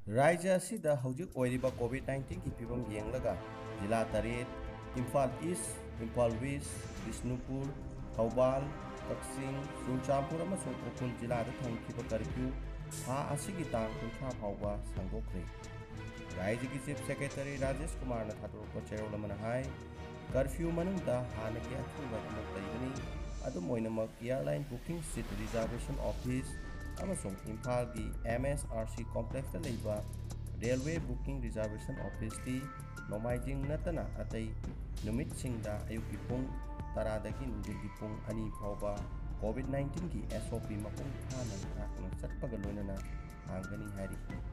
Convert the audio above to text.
राज्य असिदा हौजिक ओइरिबा कोविड-19 की फिवम येंगलगा जिला तरेत इम्फाल ईस्ट, इम्फाल वेस्ट, बिष्णुपुर, थौबाल, कक्सिंग, चुरचांपुर अमसुंग उखरुल जिलादा थमखिबा कर्फ्यू था असिगी तांग कुंथ्रा फाउबा सांदोखरे। राज्य की चीफ सेक्रेटरी राजेश कुमार ने थादोरपा चेरोल अमना हाय कर्फ्यू मनुंगदा हानगी अथुबा अमक लैबनी अदुम ओइनमक airline booking seat reservation office अमसुंग इम्फाल की MSRC कॉम्प्लेक्स लेबा रेलवे बुकिंग रिजर्वेशन ऑफिस की नोमाइजिंग नतना अतई नुमितसिंगदा अयुकी पुंग तरादगी नुदिगी पुंग अनि फाउबा कोविड-19 की SOP मपुंग थाना थाकना चटपगा लोइनना हांगनी हारी।